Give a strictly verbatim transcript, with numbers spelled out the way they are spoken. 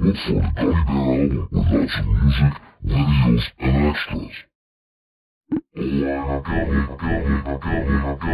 Look for the Gummy Bear album with lots of music, videos, and extras. Oh, I got it, I got it, I got it, I got it.